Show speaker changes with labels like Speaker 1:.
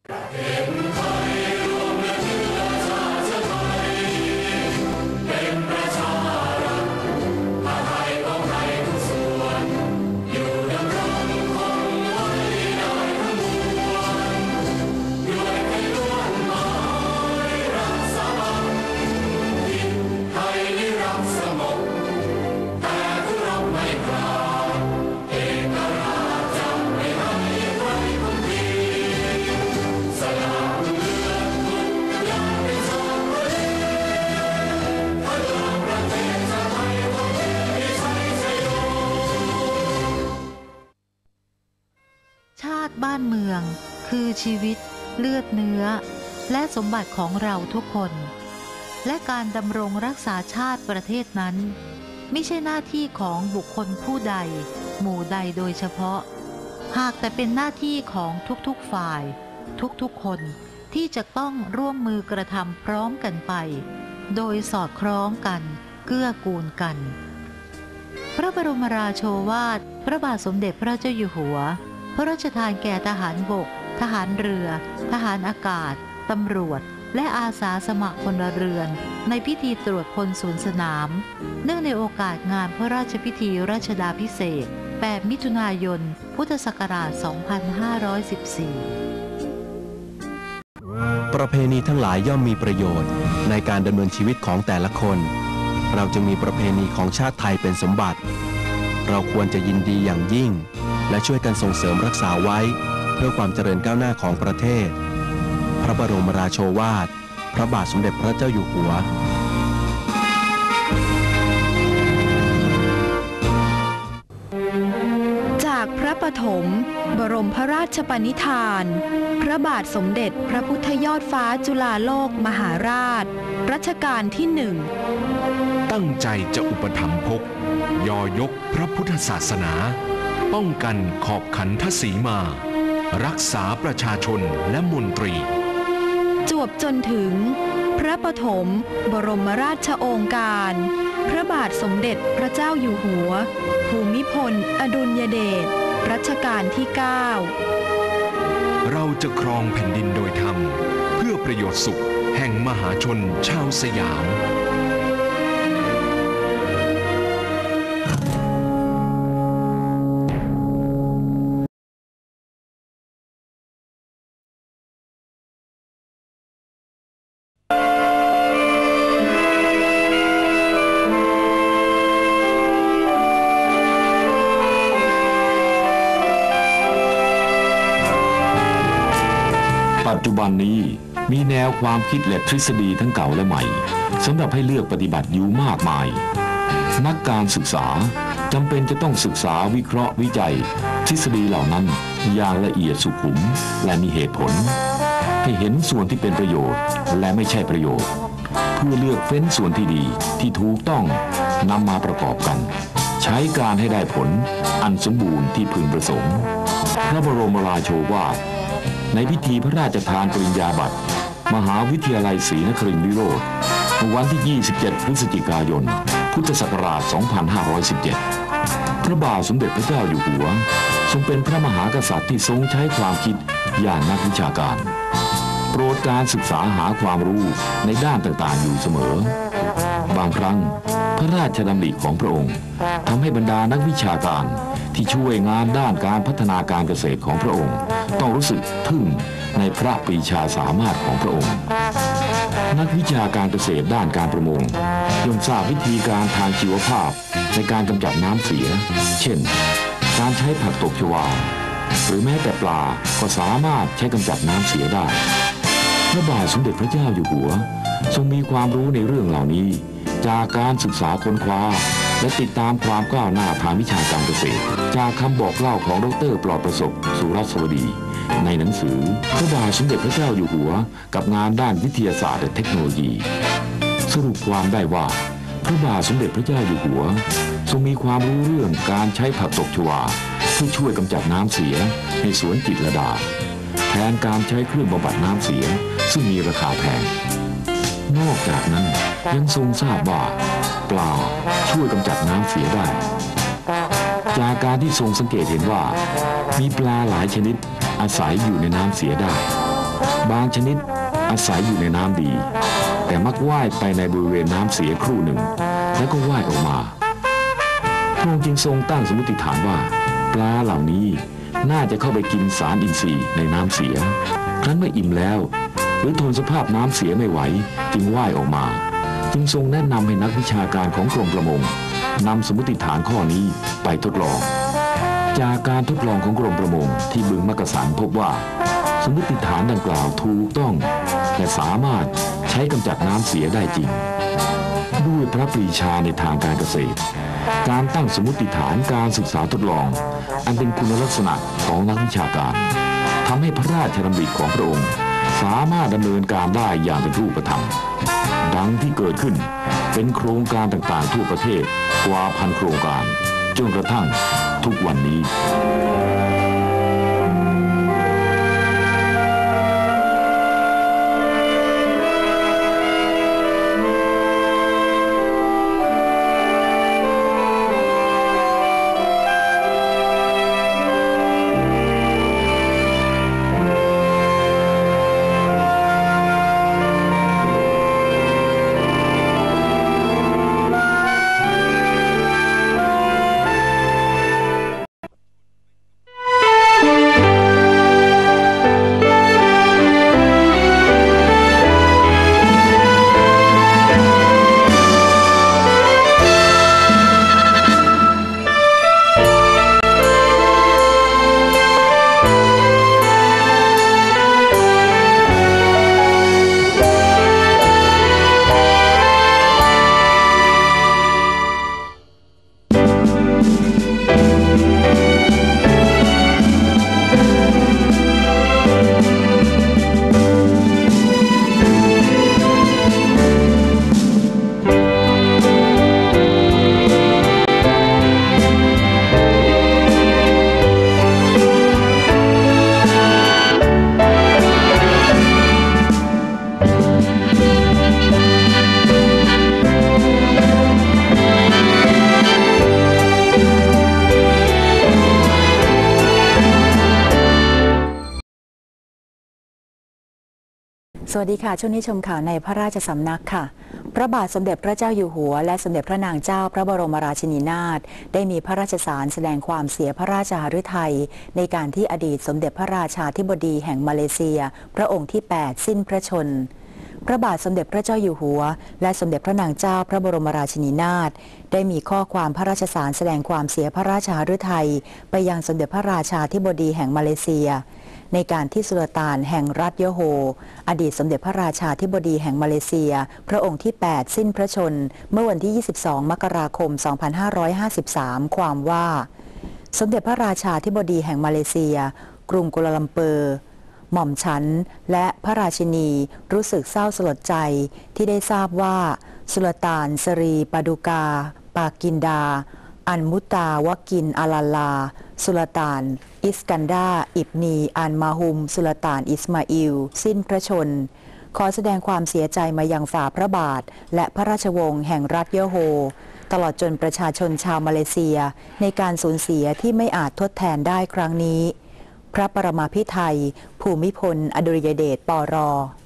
Speaker 1: บ้านเมืองคือชีวิตเลือดเนื้อและสมบัติของเราทุกคนและการดำรงรักษาชาติประเทศนั้นไม่ใช่หน้าที่ของบุคคลผู้ใดหมู่ใดโดยเฉพาะหากแต่เป็นหน้าที่ของทุกๆฝ่ายทุกๆคนที่จะต้องร่วมมือกระทำพร้อมกันไปโดยสอดคล้องกันเกื้อกูลกันพระบรมราโชวาทพระบาทสมเด็จพระเจ้าอยู่หัวพระราชทานแก่ทหารบกทหารเรือทหารอากาศตำรวจและอาสาสมัครพลเรือนในพิธีตรวจพลศูนย์สนามเนื่องในโอกาสงานพระราชพิธีรัชดาภิเษก8 มิถุนายน พุทธศักราช 2514
Speaker 2: ประเพณีทั้งหลายย่อมมีประโยชน์ในการดำเนินชีวิตของแต่ละคนเราจึงมีประเพณีของชาติไทยเป็นสมบัติเราควรจะยินดีอย่างยิ่งและช่วยกันส่งเสริมรักษาไว้เพื่อความเจริญก้าวหน้าของประเทศพระบรมราโชวาทพระบาทสมเด็จพระเจ้าอยู่หัว
Speaker 3: จากพระปฐมบรมพระราชปณิธานพระบาทสมเด็จพระพุทธยอดฟ้าจุฬาโลกมหาราชรัชกาลที่1
Speaker 4: ตั้งใจจะอุปถัมภกยอยกพระพุทธศาสนาป้องกันขอบขันทศีมารักษาประชาชนและมนตรี
Speaker 3: จวบจนถึงพระปฐมบรมราชโองการพระบาทสมเด็จพระเจ้าอยู่หัวภูมิพลอดุลยเดชรัชกาลที่9
Speaker 4: เราจะครองแผ่นดินโดยธรรมเพื่อประโยชน์สุขแห่งมหาชนชาวสยาม
Speaker 5: ปัจจุบันนี้มีแนวความคิดและทฤษฎีทั้งเก่าและใหม่สำหรับให้เลือกปฏิบัติอยู่มากมายนักการศึกษาจำเป็นจะต้องศึกษาวิเคราะห์วิจัยทฤษฎีเหล่านั้นอย่างละเอียดสุขุมและมีเหตุผลให้เห็นส่วนที่เป็นประโยชน์และไม่ใช่ประโยชน์เพื่อเลือกเฟ้นส่วนที่ดีที่ถูกต้องนำมาประกอบกันใช้การให้ได้ผลอันสมบูรณ์ที่พึงประสงค์พระบรมราโชวาทในพิธีพระราชทานปริญญาบัตรมหาวิทยาลัยศรีนครินทร์วิโรธวันที่ 27 พฤศจิกายน พุทธศักราช 2517 พระบาทสมเด็จพระเจ้าอยู่หัวทรงเป็นพระมหากษัตริย์ที่ทรงใช้ความคิดอย่างนักวิชาการโปรดการศึกษาหาความรู้ในด้านต่างๆอยู่เสมอบางครั้งพระราชดำริของพระองค์ทำให้บรรดานักวิชาการที่ช่วยงานด้านการพัฒนาการเกษตรของพระองค์ต้องรู้สึกทึ่งในพระปรีชาสามารถของพระองค์นักวิชาการเกษตรด้านการประมงย่อมทราบวิธีการทางชีวภาพในการกำจัดน้ำเสียเช่นการใช้ผักตบชวาหรือแม้แต่ปลาก็สามารถใช้กำจัดน้ำเสียได้พระบาทสมเด็จพระเจ้าอยู่หัวทรงมีความรู้ในเรื่องเหล่านี้จากการศึกษาค้นคว้าและติดตามความก้าวหน้าทางวิชาการเกษตรจากคำบอกเล่าของดร.ปลอดประสบสุรสวดีในหนังสือพระบาทสมเด็จพระเจ้าอยู่หัวกับงานด้านวิทยาศาสตร์และเทคโนโลยีสรุปความได้ว่าพระบาทสมเด็จพระเจ้าอยู่หัวทรงมีความรู้เรื่องการใช้ผักตบชวาเพื่อช่วยกำจัดน้ำเสียในสวนจิตรลดาแทนการใช้เครื่องบำบัดน้ำเสียซึ่งมีราคาแพงนอกจากนั้นยังทรงทราบว่าปลาช่วยกำจัดน้ำเสียได้จากการที่ทรงสังเกตเห็นว่ามีปลาหลายชนิดอาศัยอยู่ในน้ำเสียได้บางชนิดอาศัยอยู่ในน้ำดีแต่มักว่ายไปในบริเวณน้ำเสียครู่หนึ่งแล้วก็ว่ายออกมาพระองค์จึงทรงตั้งสมมติฐานว่าปลาเหล่านี้น่าจะเข้าไปกินสารอินทรีย์ในน้ำเสียครั้นเมื่ออิ่มแล้วหรือทนสภาพน้ำเสียไม่ไหวจึงว่ายออกมาจึงทรงแนะนำให้นักวิชาการของกรมประมงนำสมมติฐานข้อนี้ไปทดลองจากการทดลองของกรมประมงที่บึงมักกะสันพบว่าสมมติฐานดังกล่าวถูกต้องและสามารถใช้กำจัดน้ำเสียได้จริงด้วยพระปรีชาในทางการเกษตรการตั้งสมมติฐานการศึกษาทดลองอันเป็นคุณลักษณะของนักวิชาการทำให้พระราชดำริของพระองค์สามารถดำเนินการได้อย่างเป็นรูปธรรมดังที่เกิดขึ้นเป็นโครงการต่างๆทั่วประเทศกว่าพันโครงการจนกระทั่งทุกวันนี้
Speaker 6: สวัสดีค่ะช่วงนี้ชมข่าวในพระราชสำนักค่ะพระบาทสมเด็จพระเจ้าอยู่หัวและสมเด็จพระนางเจ้าพระบรมราชินีนาถได้มีพระราชสารแสดงความเสียพระราชหฤทัยในการที่อดีตสมเด็จพระราชาธิบดีแห่งมาเลเซียพระองค์ที่ 8 สิ้นพระชนพระบาทสมเด็จพระเจ้าอยู่หัวและสมเด็จพระนางเจ้าพระบรมราชินีนาถได้มีข้อความพระราชสารแสดงความเสียพระราชหฤทัยไปยังสมเด็จพระราชาธิบดีแห่งมาเลเซียในการที่สุลต่านแห่งรัฐยโฮอดีตสมเด็จพระราชาธิบดีแห่งมาเลเซียพระองค์ที่ 8 สิ้นพระชนเมื่อวันที่ 22 มกราคม 2553 ความว่าสมเด็จพระราชาธิบดีแห่งมาเลเซียกรุงกัวลาลัมเปอร์หม่อมฉันและพระราชินีรู้สึกเศร้าสลดใจที่ได้ทราบว่าสุลต่านสรีปาดุกาปากินดาอันมุตาวกินอาลาลาสุลต่านอิสกันดาอิบนีอันมาฮุมสุลต่านอิสมาอิลสิ้นพระชนขอแสดงความเสียใจมายังฝ่าพระบาทและพระราชวงศ์แห่งรัฐยโฮตลอดจนประชาชนชาวมาเลเซียในการสูญเสียที่ไม่อาจทดแทนได้ครั้งนี้พระปรมาภิไธยภูมิพลอดุลยเดชปร